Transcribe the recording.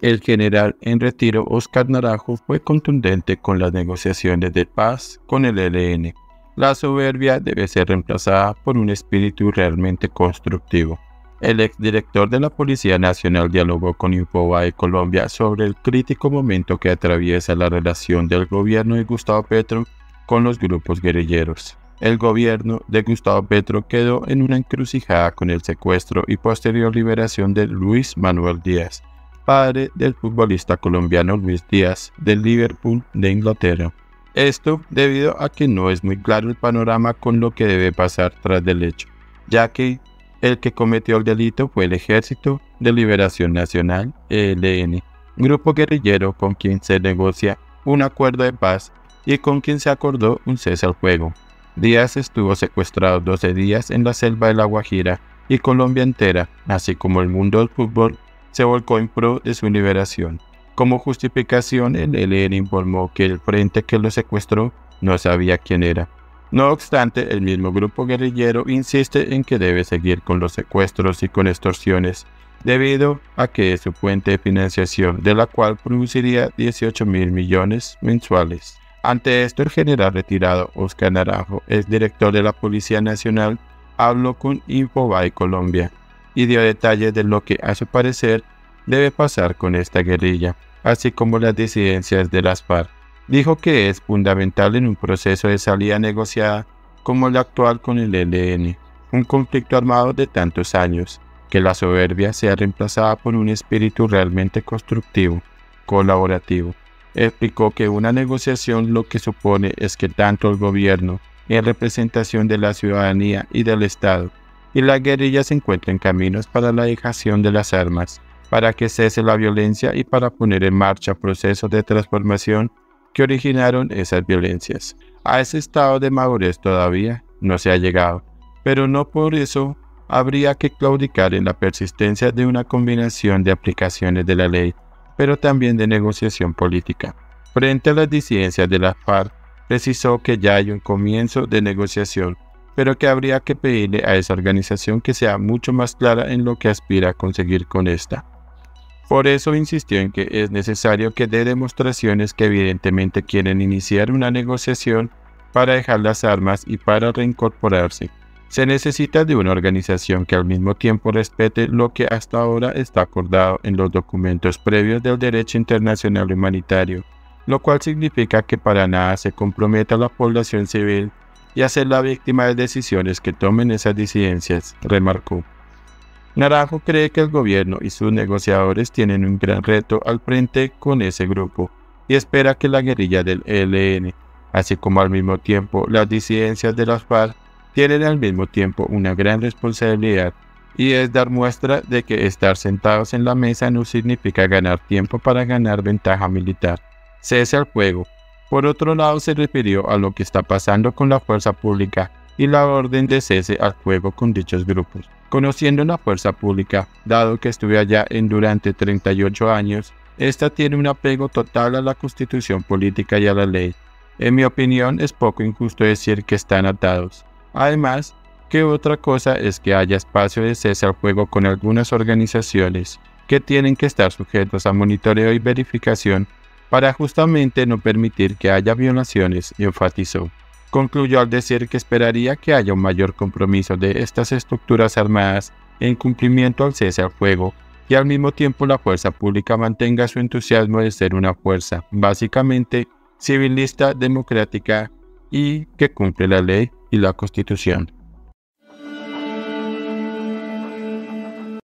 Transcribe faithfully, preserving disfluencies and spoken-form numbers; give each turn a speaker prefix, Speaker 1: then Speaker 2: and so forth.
Speaker 1: El general en retiro Óscar Naranjo fue contundente con las negociaciones de paz con el E L N. La soberbia debe ser reemplazada por un espíritu realmente constructivo. El exdirector de la Policía Nacional dialogó con Infobae Colombia sobre el crítico momento que atraviesa la relación del gobierno de Gustavo Petro con los grupos guerrilleros. El gobierno de Gustavo Petro quedó en una encrucijada con el secuestro y posterior liberación de Luis Manuel Díaz, padre del futbolista colombiano Luis Díaz del Liverpool de Inglaterra. Esto debido a que no es muy claro el panorama con lo que debe pasar tras del hecho, ya que el que cometió el delito fue el Ejército de Liberación Nacional, E L N, grupo guerrillero con quien se negocia un acuerdo de paz y con quien se acordó un cese al fuego. Díaz estuvo secuestrado doce días en la selva de La Guajira y Colombia entera, así como el mundo del fútbol, se volcó en pro de su liberación. Como justificación, el E L N informó que el frente que lo secuestró no sabía quién era. No obstante, el mismo grupo guerrillero insiste en que debe seguir con los secuestros y con extorsiones, debido a que es su fuente de financiación, de la cual produciría dieciocho mil millones mensuales. Ante esto, el general retirado Óscar Naranjo, exdirector de la Policía Nacional, habló con Infobae Colombia y dio detalles de lo que, a su parecer, debe pasar con esta guerrilla, así como las disidencias de las FARC. Dijo que es fundamental en un proceso de salida negociada como el actual con el E L N, un conflicto armado de tantos años, que la soberbia sea reemplazada por un espíritu realmente constructivo, colaborativo. Explicó que una negociación lo que supone es que tanto el gobierno, en representación de la ciudadanía y del Estado, y la guerrilla se encuentren caminos para la dejación de las armas, para que cese la violencia y para poner en marcha procesos de transformación que originaron esas violencias. A ese estado de madurez todavía no se ha llegado, pero no por eso habría que claudicar en la persistencia de una combinación de aplicaciones de la ley, pero también de negociación política. Frente a las disidencias de la FARC, precisó que ya hay un comienzo de negociación, pero que habría que pedirle a esa organización que sea mucho más clara en lo que aspira a conseguir con esta. Por eso insistió en que es necesario que dé demostraciones que evidentemente quieren iniciar una negociación para dejar las armas y para reincorporarse. Se necesita de una organización que al mismo tiempo respete lo que hasta ahora está acordado en los documentos previos del derecho internacional humanitario, lo cual significa que para nada se comprometa a la población civil y a ser la víctima de decisiones que tomen esas disidencias, remarcó. Naranjo cree que el gobierno y sus negociadores tienen un gran reto al frente con ese grupo y espera que la guerrilla del E L N, así como al mismo tiempo las disidencias de las FARC, tienen al mismo tiempo una gran responsabilidad, y es dar muestra de que estar sentados en la mesa no significa ganar tiempo para ganar ventaja militar. Cese al fuego. Por otro lado, se refirió a lo que está pasando con la fuerza pública y la orden de cese al fuego con dichos grupos. Conociendo la fuerza pública, dado que estuve allá en durante treinta y ocho años, esta tiene un apego total a la constitución política y a la ley. En mi opinión, es poco injusto decir que están atados. Además, que otra cosa es que haya espacio de cese al fuego con algunas organizaciones que tienen que estar sujetos a monitoreo y verificación para justamente no permitir que haya violaciones, enfatizó. Concluyó al decir que esperaría que haya un mayor compromiso de estas estructuras armadas en cumplimiento al cese al fuego y al mismo tiempo la fuerza pública mantenga su entusiasmo de ser una fuerza, básicamente, civilista, democrática y que cumple la ley y la Constitución.